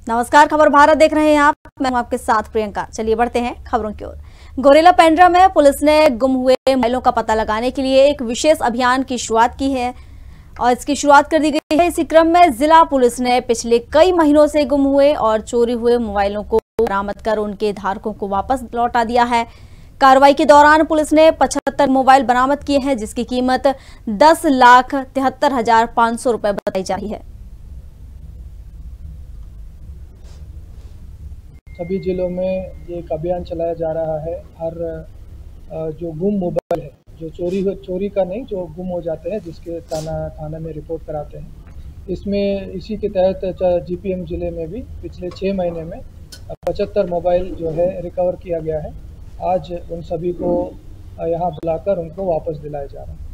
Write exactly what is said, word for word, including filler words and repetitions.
नमस्कार, खबर भारत देख रहे हैं आप। मैं हूं आपके साथ प्रियंका। चलिए बढ़ते हैं खबरों की ओर। गोरेला पेंड्रा में पुलिस ने गुम हुए मोबाइलों का पता लगाने के लिए एक विशेष अभियान की शुरुआत की है और इसकी शुरुआत कर दी गई है। इसी क्रम में जिला पुलिस ने पिछले कई महीनों से गुम हुए और चोरी हुए मोबाइलों को बरामद कर उनके धारकों को वापस लौटा दिया है। कार्रवाई के दौरान पुलिस ने पचहत्तर मोबाइल बरामद किए हैं, जिसकी कीमत दस लाख तिहत्तर हजार पांच सौ रुपए बताई जा रही है। सभी जिलों में ये एक अभियान चलाया जा रहा है। हर जो गुम मोबाइल है, जो चोरी हो चोरी का नहीं, जो गुम हो जाते हैं, जिसके थाना थाना में रिपोर्ट कराते हैं, इसमें इसी के तहत जीपीएम जिले में भी पिछले छः महीने में पचहत्तर मोबाइल जो है रिकवर किया गया है। आज उन सभी को यहाँ बुलाकर उनको वापस दिलाया जा रहा है।